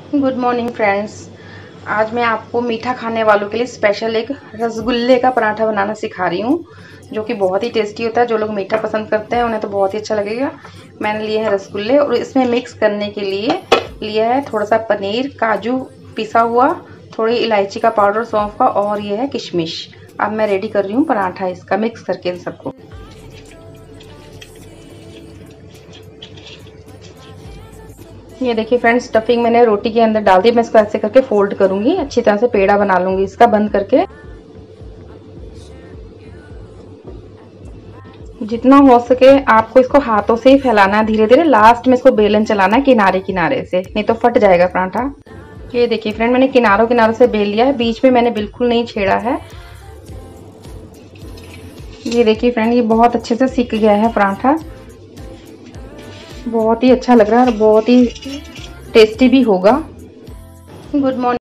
Good morning friends. आज मैं आपको मीठा खाने वालों के लिए स्पेशल एक रसगुल्ले का पराठा बनाना सिखा रही हूँ, जो कि बहुत ही टेस्टी होता है। जो लोग मीठा पसंद करते हैं उन्हें तो बहुत ही अच्छा लगेगा। मैंने लिए हैं रसगुल्ले और इसमें मिक्स करने के लिए लिया है थोड़ा सा पनीर, काजू पिसा हुआ, थोड़ी इलायची का पाउडर, सौंफ का, और ये है किशमिश। अब मैं रेडी कर रही हूँ पराठा इसका मिक्स करके इन सबको। ये देखिए फ्रेंड्स, स्टफिंग मैंने रोटी के अंदर डाल दी। मैं इसको ऐसे करके फोल्ड करूंगी, अच्छी तरह से पेड़ा बना लूंगी इसका बंद करके। जितना हो सके आपको इसको हाथों से ही फैलाना है धीरे धीरे। लास्ट में इसको बेलन चलाना है किनारे किनारे से, नहीं तो फट जाएगा पराठा। ये देखिए फ्रेंड, मैंने किनारों किनारों से बेल लिया है, बीच में मैंने बिल्कुल नहीं छेड़ा है। ये देखिए फ्रेंड, ये बहुत अच्छे से सिक गया है पराठा। बहुत ही अच्छा लग रहा है और बहुत ही टेस्टी भी होगा। Good morning.